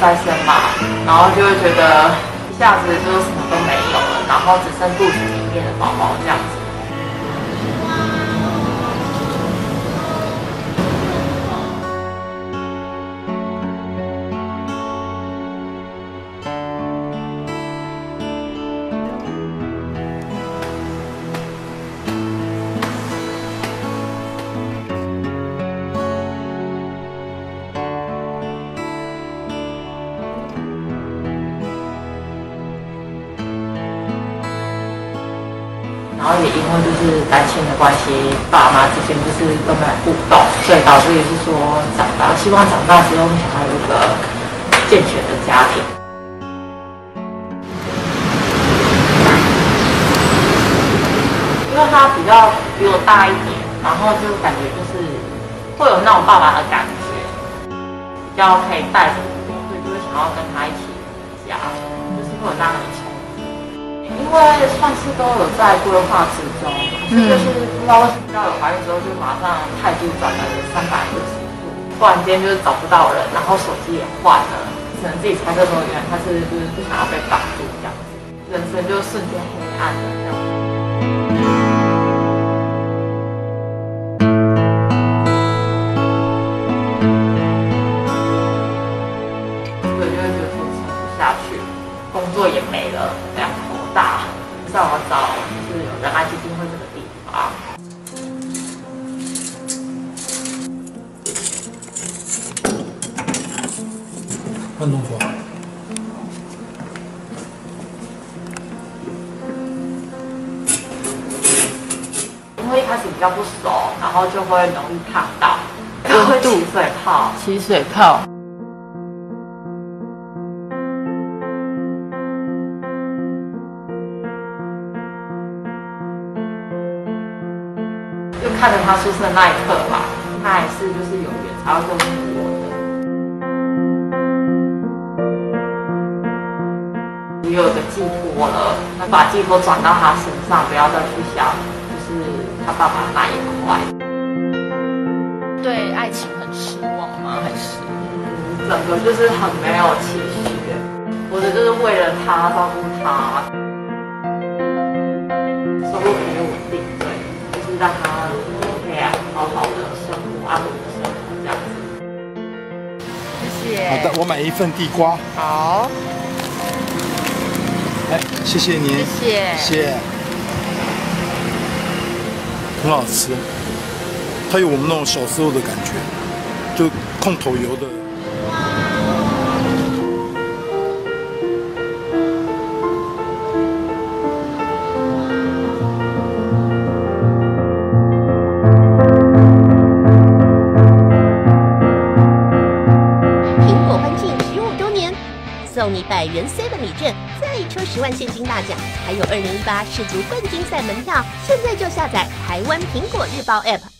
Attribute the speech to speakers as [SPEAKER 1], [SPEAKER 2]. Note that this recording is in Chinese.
[SPEAKER 1] 胎生嘛，然后就会觉得一下子就什么都没有了，然后只剩肚子里面的宝宝这样子。然后也因为就是单亲的关系，爸妈之间就是都没有互动，所以导致也是说希望长大之后想要有一个健全的家庭。因为他比较比我大一点，然后就感觉就是会有那种爸爸的感觉，比较可以带着我，所以就会想要跟他一起回家，就是会有那样的冲。因为算是都有在规划之中，可是就是不知道为什么要有怀孕之后就马上态度转了360度，突然间就是找不到人，然后手机也换了，只能自己猜测说原来他是就是不想要被绑住这样子，人生就瞬间黑暗了这样子。所以就会觉得说撑不下去，工作也没了，这样。上网找就是有仁爱基金会这个地方。
[SPEAKER 2] 慢动作。
[SPEAKER 1] 因为一开始比较不熟，然后就会容易烫到，就会起水泡。
[SPEAKER 3] 起水泡。
[SPEAKER 1] 就看着他出生的那一刻吧，他还是就是有缘才会跟我的，有一个寄托了，那把寄托转到他身上，不要再去想就是他爸爸那一块。
[SPEAKER 3] 对爱情很失望吗？还是
[SPEAKER 1] 整个就是很没有期许，我的就是为了他照顾他，收入比较稳定，对，就是让他。好好的生活，安稳的生活这样子。
[SPEAKER 3] 谢谢。
[SPEAKER 2] 好的，我买一份地瓜。
[SPEAKER 3] 好。
[SPEAKER 2] 哎，谢谢您。
[SPEAKER 3] 谢谢。
[SPEAKER 2] 很好吃，它有我们那种小时候的感觉，就控头油的。
[SPEAKER 4] 送你100元 7礼券，再抽10万现金大奖，还有2018世足冠军赛门票。现在就下载台湾苹果日报 App。